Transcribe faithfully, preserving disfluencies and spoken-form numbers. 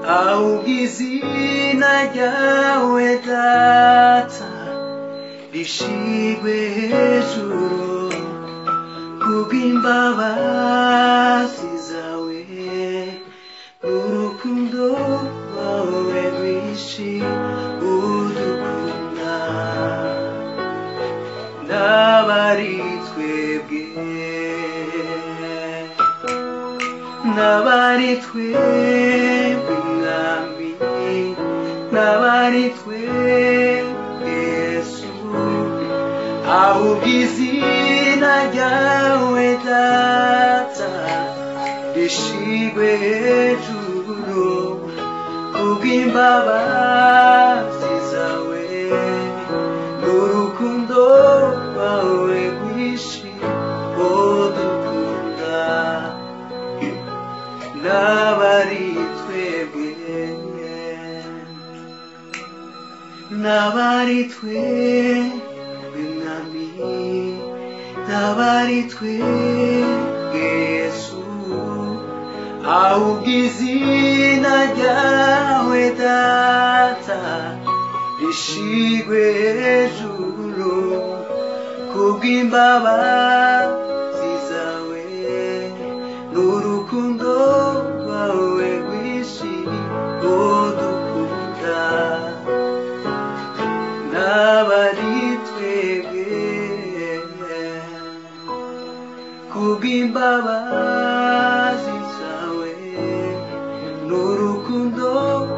Augizina ryawe data rishigwe hejuru kubw'imbabazi zawe n'urukundo rwawe rwinshi udukunda. N'abari twebwe n'abari twebwe mwami, n'abari twebwe Yesu, ahubwo izina ryawe data rishigwe hejuru kubw'imbabazi zawe n'urukundo rwawe rwinshi udukunda. N'abari twebwe n'abari twebwe mwami, n'abari twebwe Yesu, ahubwo izina ryawe data rishigwe hejuru kubw'imbabazi zawe n'urukundo rwawe rwinshi udukunda. N'abari twebwe kubw'imbabazi zawe n'urukundo